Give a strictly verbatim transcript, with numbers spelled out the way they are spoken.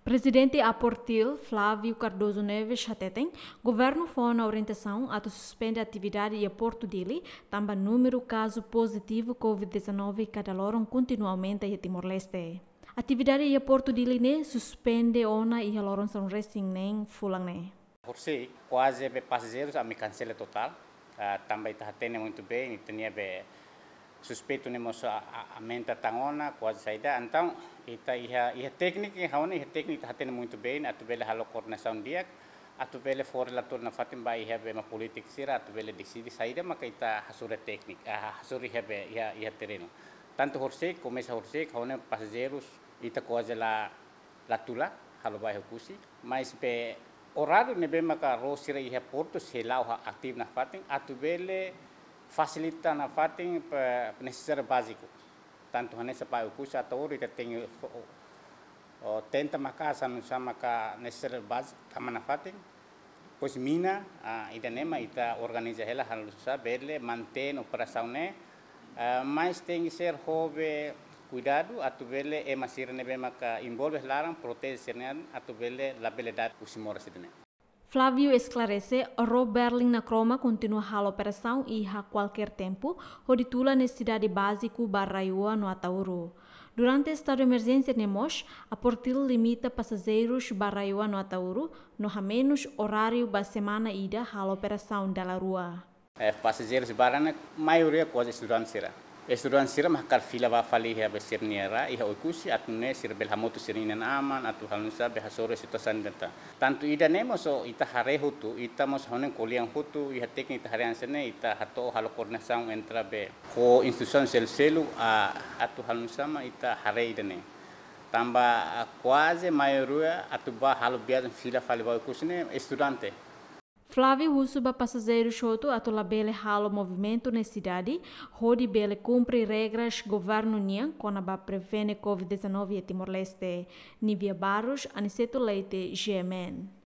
Presidente Aportil, Flávio Cardoso Neves, Chateten, governo foi na orientação a suspender a atividade em Porto Dili, também número caso positivo covid dezenove cada loron continuamente em Timor-Leste. Atividade em Porto Dili ne suspende ona e loron são recém nem fulang ne. Por si, quase passageiros a me cancela total. Uh, também está tendo muito bem, e tinha be suspeito nemos a a menta tangona quase saída. Então, ita ia ia técnica, haone ia técnica está tendo muito bem. Atu vele halo coordenação dia, atu vele for relator na fatim ba ia be ma politik sira, atu vele decide saída maka ita hasura técnica, hasuri ia be ia ia terreno. Tanto horse, começa horse, haone passageiros ita quase la la tula, halo ba hukusi, mas be horário nebe maka rosira ia porto selau aktif na fatim, atu vele facilita na fatim para necessário básico. Tanto nessa para o curso até hoje tem tenta macasa não chama que necessário básico também na fatim. Pois mina ida nema ita organiza ela harus saber mantém operação né, mas tem que ser houve cuidado atu vele é masir nebe maka envolve larang proteger né atu vele labelidade o simora sidene. Flávio esclarece, o Berlim na Croma continua a operação e a qualquer tempo, roditula necessidade básica barraiua no Atauro. Durante o estado de emergência nemos, a Portil limita passageiros barraiua no Atauro, no a menos horário da semana ida a operação da rua. É, passageiros barana, maioria quase estudantes será. Estudantes será mas fila vai falir ya besir niara, ia okusi atune sir belhamotu sirinen aman atu halusa behasore situasan data. Tanto ida nemos so ita hare hutu, ita mos honen koliang hutu, iha teknik harian sene ita hato halo koordinação entra be ko instituição sel selu a atu halusa ma ita hare ida ne. Tamba quase maioria atu ba halo biasa fila fali vai okusi ne estudante. Flávio Husuba passageiro choto a tola bele halo movimento na cidade, rodi bele cumpre regras governo nia quando ba prevene covid dezenove e Timor-Leste. Nivia Barros, Aniceto Leite, G M N.